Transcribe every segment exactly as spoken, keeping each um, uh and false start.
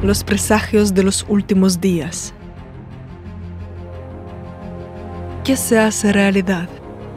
los presagios de los últimos días. ¿Qué se hace realidad?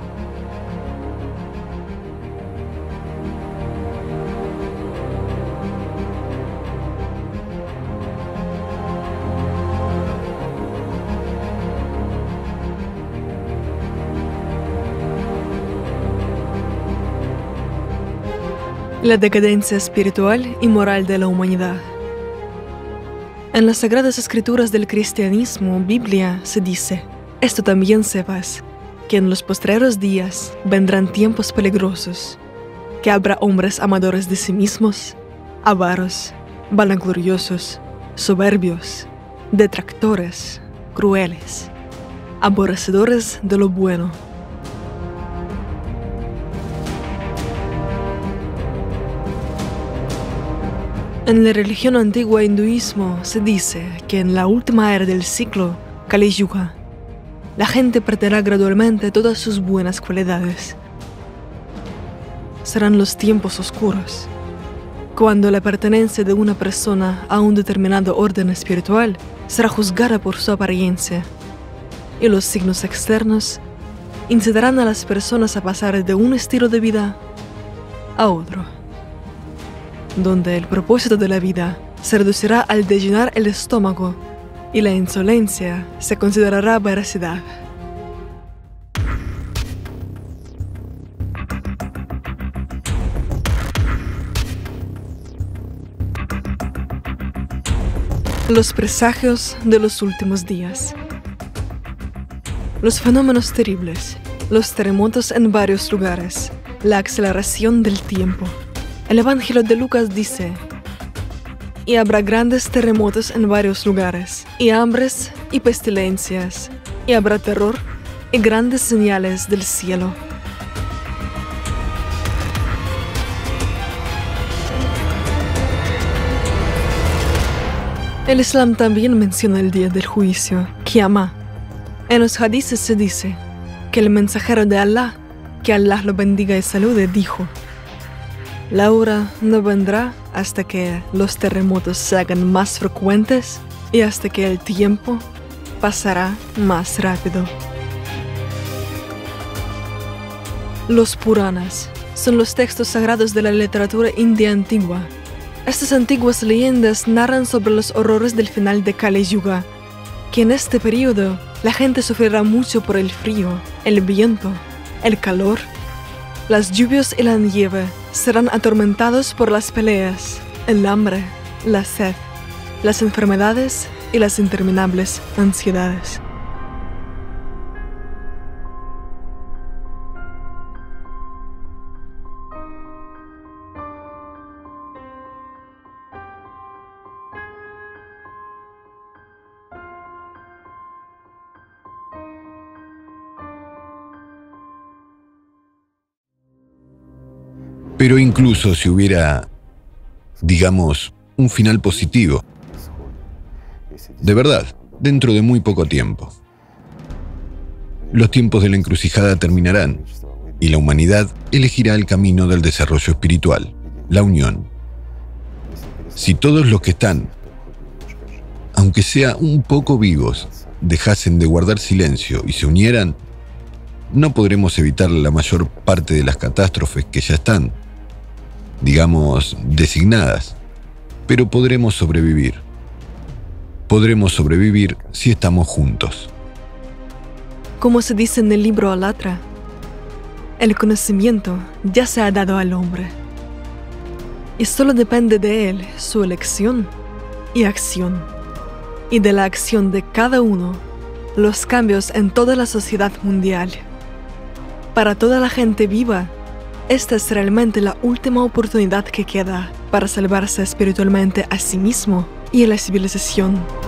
La decadencia espiritual y moral de la humanidad. En las Sagradas Escrituras del cristianismo, Biblia, se dice: esto también sepas, que en los postreros días vendrán tiempos peligrosos, que habrá hombres amadores de sí mismos, avaros, vanagloriosos, soberbios, detractores, crueles, aborrecedores de lo bueno. En la religión antigua hinduismo se dice que en la última era del ciclo, Kali Yuga, la gente perderá gradualmente todas sus buenas cualidades. Serán los tiempos oscuros, cuando la pertenencia de una persona a un determinado orden espiritual será juzgada por su apariencia, y los signos externos incitarán a las personas a pasar de un estilo de vida a otro, donde el propósito de la vida se reducirá al de llenar el estómago y la insolencia se considerará veracidad. Los presagios de los últimos días. Los fenómenos terribles, los terremotos en varios lugares, la aceleración del tiempo. El Evangelio de Lucas dice: y habrá grandes terremotos en varios lugares, y hambres y pestilencias, y habrá terror y grandes señales del cielo. El Islam también menciona el día del juicio, Qiyamah. En los hadices se dice que el mensajero de Allah, que Allah lo bendiga y salude, dijo: la hora no vendrá hasta que los terremotos se hagan más frecuentes y hasta que el tiempo pasará más rápido. Los Puranas son los textos sagrados de la literatura india antigua. Estas antiguas leyendas narran sobre los horrores del final de Kali Yuga, que en este periodo la gente sufrirá mucho por el frío, el viento, el calor, las lluvias y la nieve. Serán atormentados por las peleas, el hambre, la sed, las enfermedades y las interminables ansiedades. Pero incluso si hubiera, digamos, un final positivo, de verdad, dentro de muy poco tiempo, los tiempos de la encrucijada terminarán y la humanidad elegirá el camino del desarrollo espiritual, la unión. Si todos los que están, aunque sea un poco vivos, dejasen de guardar silencio y se unieran, no podremos evitar la mayor parte de las catástrofes que ya están, digamos, designadas, pero podremos sobrevivir. Podremos sobrevivir si estamos juntos. Como se dice en el libro Alatra, el conocimiento ya se ha dado al hombre, y solo depende de él su elección y acción, y de la acción de cada uno, los cambios en toda la sociedad mundial. Para toda la gente viva, esta es realmente la última oportunidad que queda para salvarse espiritualmente a sí mismo y a la civilización.